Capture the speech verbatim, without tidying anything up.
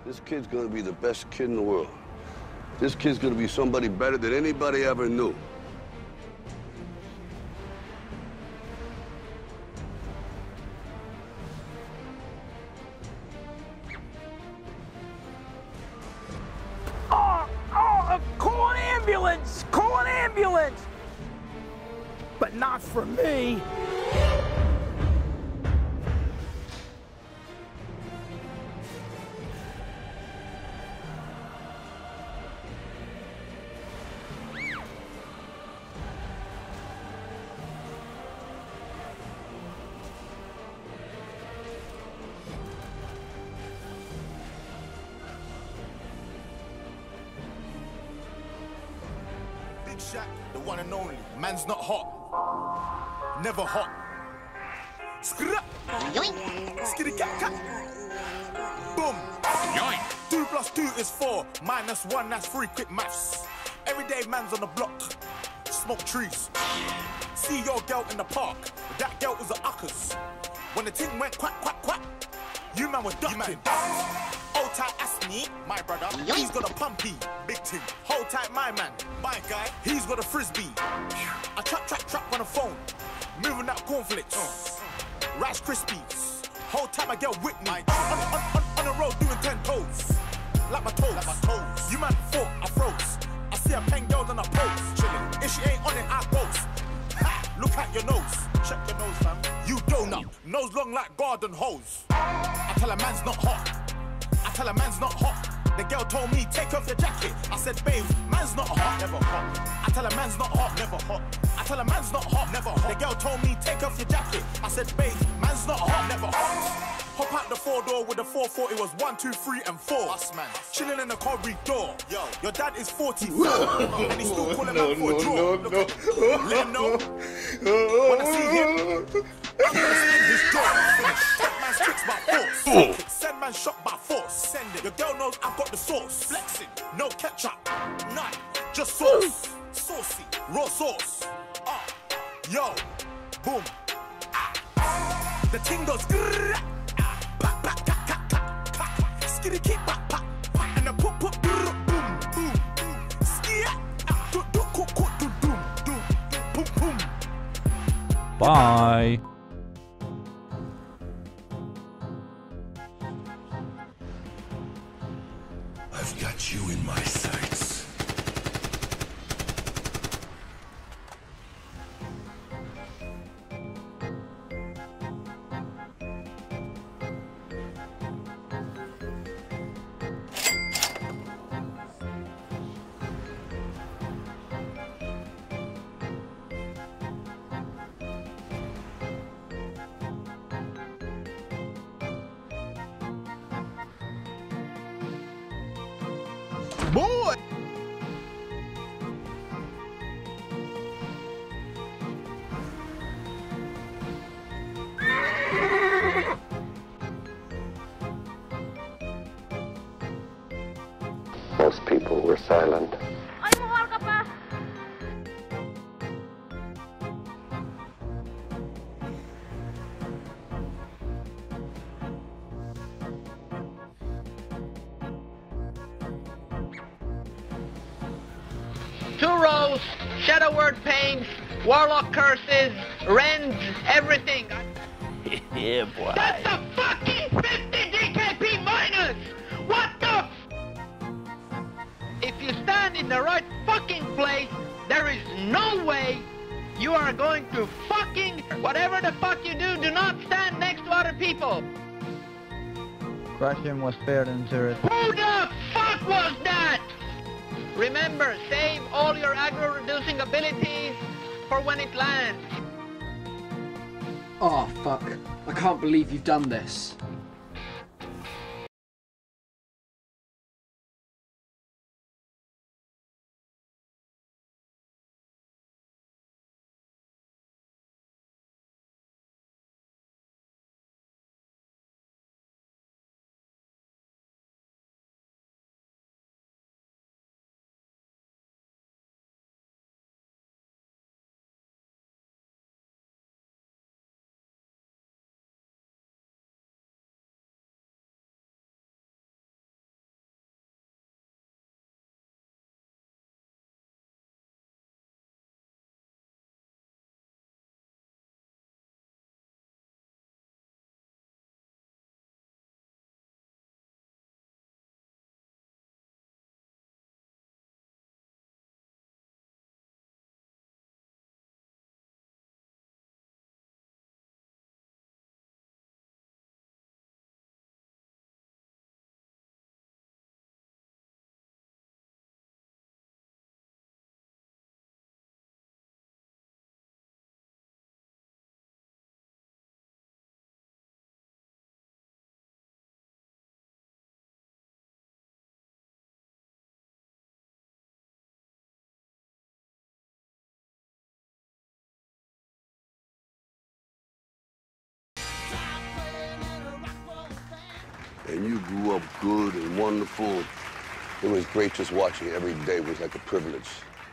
This kid's gonna be the best kid in the world. This kid's gonna be somebody better than anybody ever knew. Oh, oh, call an ambulance! Call an ambulance! But not for me. Shaq, the one and only. Man's not hot. Never hot. Skra! Skitty cat cat. Boom. Yoink. Two plus two is four. Minus one, that's three. Quick maths. Everyday man's on the block. Smoke trees. See your girl in the park. That girl was a uckers. When the ting went quack, quack, quack, you man was ducking. Hold tight, ask me, my brother. He's got a pumpy, big ting. Hold tight, my man, my guy. He's got a frisbee. I trap, trap, trap on the phone. Moving that cornflakes. Uh. Rice Krispies. Hold tight, my girl Whitney. On, on, on, on the road doing ten toes. Like my toes. Like my toes. You man thought I froze. I see a pen girl on a pose. Chilling. If she ain't on it, I boast. Ha! Look at your nose. Check your nose, fam. You donut. Nose long like garden hose. I tell a man's not hot. I tell a man's not hot. The girl told me, take off your jacket. I said, babe, man's not hot. Never hot. I tell a man's not hot. Never hot. I tell a man's not hot. Never hot. The girl told me, take off your jacket. I said, babe, man's not hot. Never hot. Hop out the four door with the four forty was one, two, three, and four. Us, man. Chilling in the corridor. Yo, your dad is forty-four. And he's still calling no, out for no, a draw. no, Look no. at him. Let him know. When I see him, I'm gonna spin his jaw. Finish. Take man's tricks by force. Send man shot by force. Send it. Your girl knows I've got the sauce. Flexing. No ketchup. None. Just sauce. Saucy. Raw sauce. Uh. Yo. Boom. Ah. The ting goes grrrr. Pack, pack, pack, pack, pack, pack. Skitty kick, pack, pack, pack. And the pop, pop, boom, boom, boom. Skia. Do, do, cook, cook, do, doom, doom, boom, boom. Bye. I've got you in my sights. Boy! Most people were silent. Ay, mahal ka pa! Two rows, shadow word paints, warlock curses, rends, everything. Yeah, boy. That's a fucking fifty D K P minus! What the? If you stand in the right fucking place, there is no way you are going to fucking... Whatever the fuck you do, do not stand next to other people. Crushing was fair and serious. Who the fuck was that? Remember, save all your aggro reducing abilities for when it lands. Oh, fuck. I can't believe you've done this. And you grew up good and wonderful. It was great just watching you every day. It was like a privilege.